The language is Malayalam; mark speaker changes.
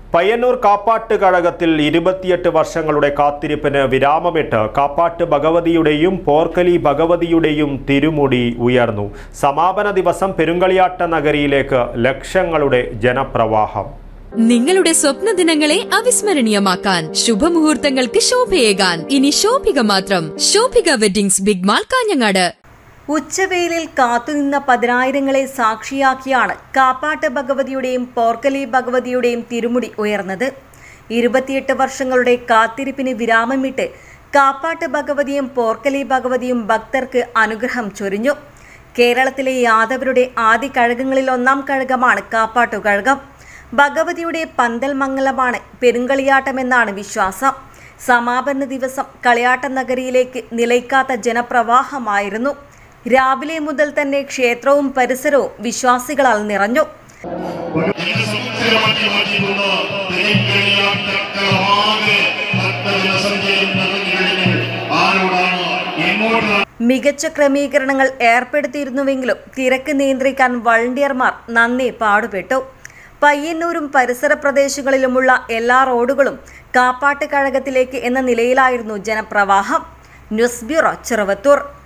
Speaker 1: പയ്യന്നൂർ കാപ്പാട്ട് കഴകത്തിൽ 28 വർഷങ്ങളുടെ കാത്തിരിപ്പിന് വിരാമമിട്ട് കാപ്പാട്ട് ഭഗവതിയുടെയും പോർക്കലി ഭഗവതിയുടെയും തിരുമുടി ഉയർന്നു. സമാപന ദിവസം പെരുങ്കളിയാട്ട നഗരിയിലേക്ക് ലക്ഷങ്ങളുടെ ജനപ്രവാഹം.
Speaker 2: നിങ്ങളുടെ സ്വപ്ന ദിനങ്ങളെ അവിസ്മരണീയമാക്കാൻ ശുഭമുഹൂർത്തങ്ങൾക്ക് ശോഭയേകാൻ ഇനി ശോഭിക മാത്രം. Shobhika weddings, big mall, Kanhangad.
Speaker 3: ഉച്ചവെയിലിൽ കാത്തുനിന്ന പതിനായിരങ്ങളെ സാക്ഷിയാക്കിയാണ് കാപ്പാട്ട് ഭഗവതിയുടെയും പോർക്കലി ഭഗവതിയുടെയും തിരുമുടി ഉയർന്നത്. 28 വർഷങ്ങളുടെ കാത്തിരിപ്പിന് വിരാമമിട്ട് കാപ്പാട്ട് ഭഗവതിയും പോർക്കലി ഭഗവതിയും ഭക്തർക്ക് അനുഗ്രഹം ചൊരിഞ്ഞു. കേരളത്തിലെ യാദവരുടെ ആദ്യ കഴകങ്ങളിൽ ഒന്നാം കഴകമാണ് കാപ്പാട്ടു കഴകം. ഭഗവതിയുടെ പന്തൽ മംഗലമാണ് പെരുങ്കളിയാട്ടമെന്നാണ് വിശ്വാസം. സമാപന ദിവസം കളിയാട്ട നഗരിയിലേക്ക് നിലയ്ക്കാത്ത ജനപ്രവാഹമായിരുന്നു. രാവിലെ മുതൽ തന്നെ ക്ഷേത്രവും പരിസരവും വിശ്വാസികളാൽ നിറഞ്ഞു. മികച്ച ക്രമീകരണങ്ങൾ ഏർപ്പെടുത്തിയിരുന്നുവെങ്കിലും തിരക്ക് നിയന്ത്രിക്കാൻ വളണ്ടിയർമാർ നന്നേ പാടുപെട്ടു. പയ്യന്നൂരും പരിസര പ്രദേശങ്ങളിലുമുള്ള എല്ലാ റോഡുകളും കാപ്പാട്ട് കഴകത്തിലേക്ക് എന്ന നിലയിലായിരുന്നു ജനപ്രവാഹം. News bureau, Cheruvathur.